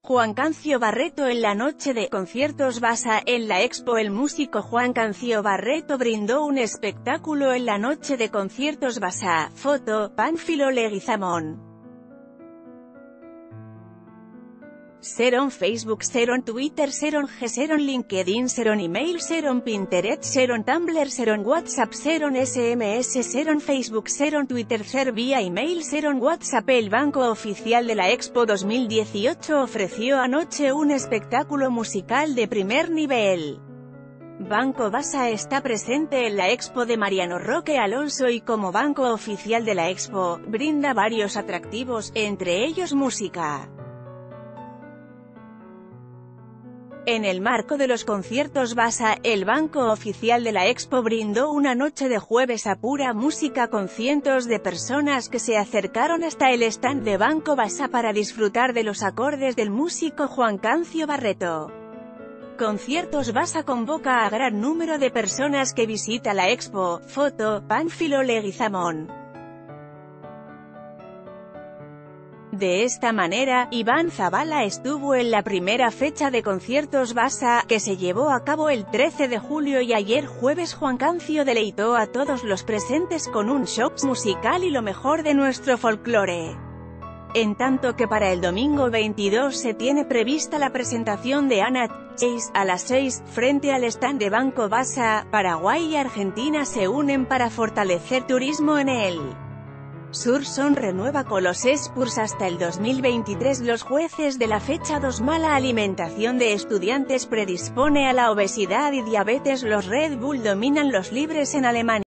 Juan Cancio Barreto en la noche de conciertos Basa. En la Expo el músico Juan Cancio Barreto brindó un espectáculo en la noche de conciertos Basa. Foto, Pánfilo Leguizamón. Seron Facebook, Seron Twitter, Seron G, Seron LinkedIn, Seron Email, Seron Pinterest, Seron Tumblr, Seron WhatsApp, Seron SMS, Seron Facebook, Seron Twitter, Ser vía email, Seron WhatsApp. El Banco Oficial de la Expo 2018 ofreció anoche un espectáculo musical de primer nivel. Banco Basa está presente en la Expo de Mariano Roque Alonso y como Banco Oficial de la Expo, brinda varios atractivos, entre ellos música. En el marco de los conciertos Basa, el Banco Oficial de la Expo brindó una noche de jueves a pura música con cientos de personas que se acercaron hasta el stand de Banco Basa para disfrutar de los acordes del músico Juan Cancio Barreto. Conciertos Basa convoca a gran número de personas que visita la Expo. Foto, Pánfilo Leguizamón. De esta manera, Iván Zavala estuvo en la primera fecha de conciertos Basa, que se llevó a cabo el 13 de julio y ayer jueves Juan Cancio deleitó a todos los presentes con un show musical y lo mejor de nuestro folclore. En tanto que para el domingo 22 se tiene prevista la presentación de Ana Chase, a las 6, frente al stand de Banco Basa. Paraguay y Argentina se unen para fortalecer turismo en el Sur. Son renueva con los Spurs hasta el 2023. Los jueces de la fecha 2. Mala alimentación de estudiantes predispone a la obesidad y diabetes. Los Red Bull dominan los libres en Alemania.